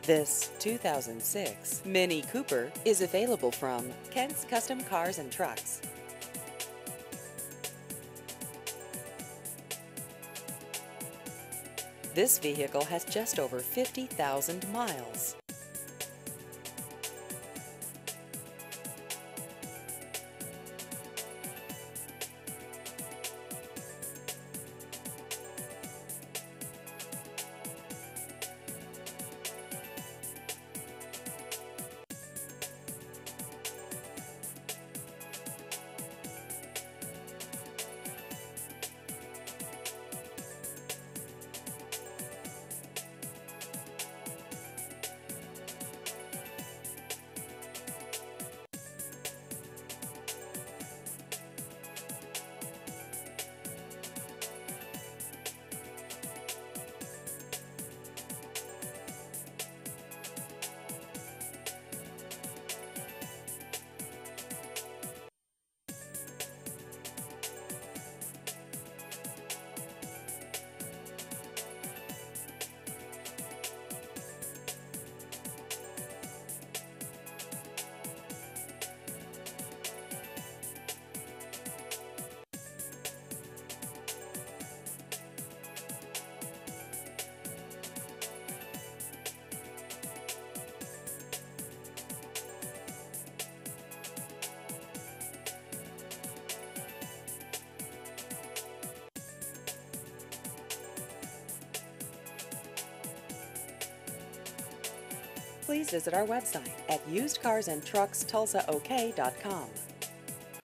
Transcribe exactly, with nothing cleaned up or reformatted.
This two thousand six Mini Cooper is available from Kent's Custom Cars and Trucks. This vehicle has just over fifty thousand miles. Please visit our website at used cars and trucks tulsa ok dot com.